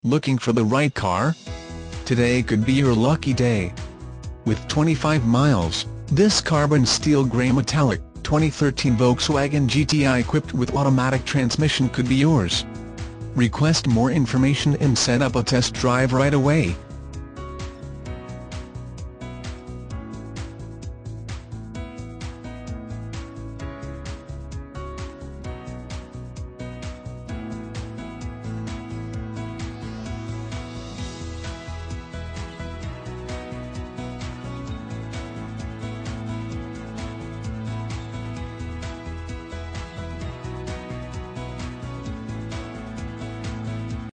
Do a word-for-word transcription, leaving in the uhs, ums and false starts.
Looking for the right car? Today could be your lucky day. With twenty-five miles, this carbon steel grey metallic, twenty thirteen Volkswagen G T I equipped with automatic transmission could be yours. Request more information and set up a test drive right away.